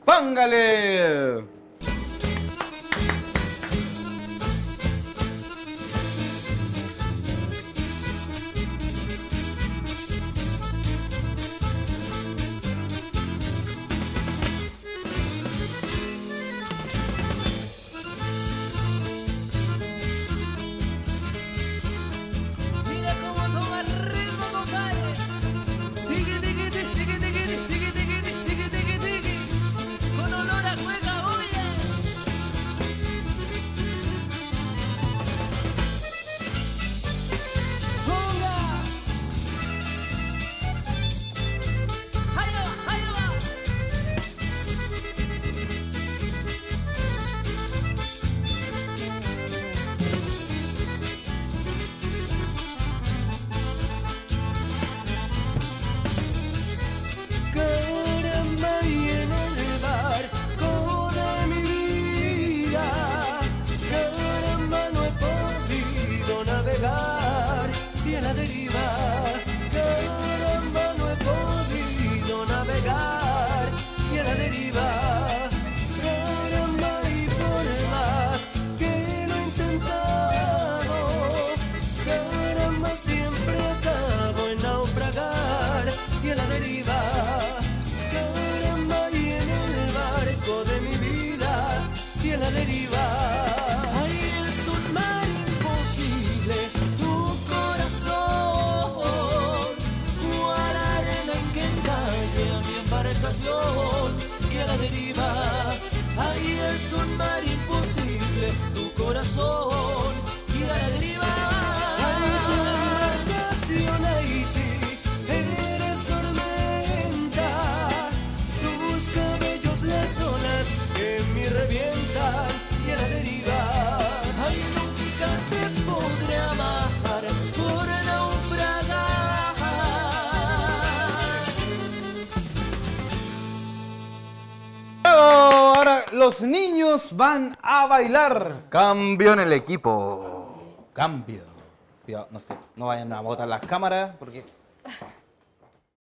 ¡Póngale! Mira cómo toma el ritmo, compadre. Tiki, tiki, tiki, tiki, tiki, tiki, tiki, tiki, tiki, tiki. Con olor a cueca, oye. Ponga. Ahí va, ahí va. Caramba, y en el barco de mi vida, caramba, no he podido navegar y a la deriva, caramba, no he podido navegar y a la deriva, caramba, y por más que lo he intentado, caramba, siempre acabo en naufragar y a la deriva. Caramba, y en el barco de mi vida y a la deriva. Ahí es un mar imposible, tu corazón, cual arena en que engaña mi embarcación y a la deriva. Ahí es un mar imposible, tu corazón y a la deriva. Ahí tu embarcación, ahí sí. Eres tormenta, tus cabellos las olas que me revientan y a la deriva. Ay, nunca te podré amar por naufragar. ¡Bravo! Ahora los niños van a bailar. Cambio en el equipo. Cambio. Cuidado, no sé, no vayan a botar las cámaras porque